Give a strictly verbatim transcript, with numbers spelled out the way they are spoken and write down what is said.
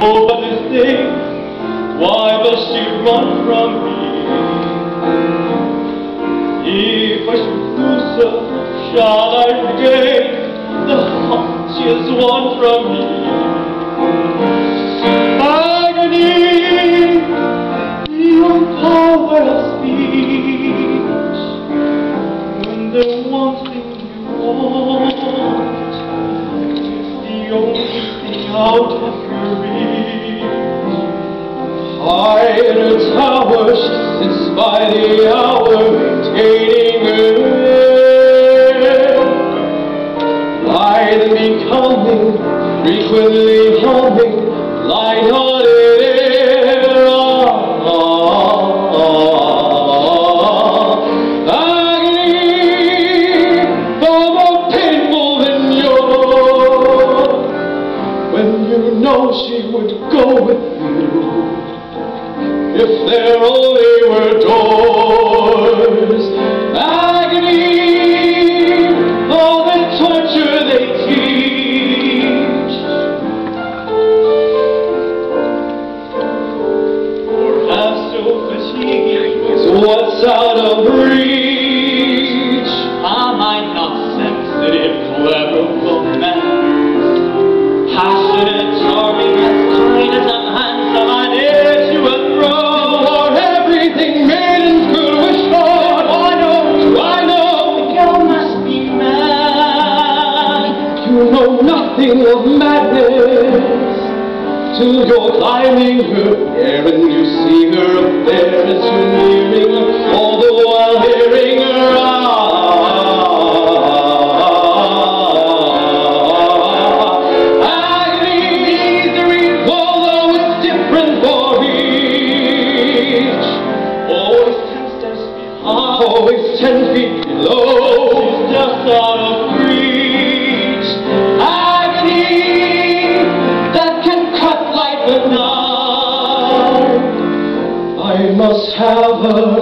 Oh, but this thing, why does she run from me? If I should lose her, shall I regain the heart she has won from me? Agony, beyond power of speech. When the one thing you want is the only thing out of your reach. High in her tower, she sits by the hour, maintaining her air. Light and becoming, frequently humming, light-hearted air. Ah, ah, ah. Agony, far more painful than yours. When you know she would go with you, if there only were doors. Agony, all the torture they teach. Or half so fatiguing is what's out of reach. Am I not sensitive, clever, romantic, passionate, charming, as kind as I'm handsome, I dare to a throne? You know nothing of madness till you're climbing her hair and you see her up there as you're nearing her, all the while hearing her ah, agony, misery, although it's different for each. Always ten steps behind, always ten feet below, she's just out of reach. I must have her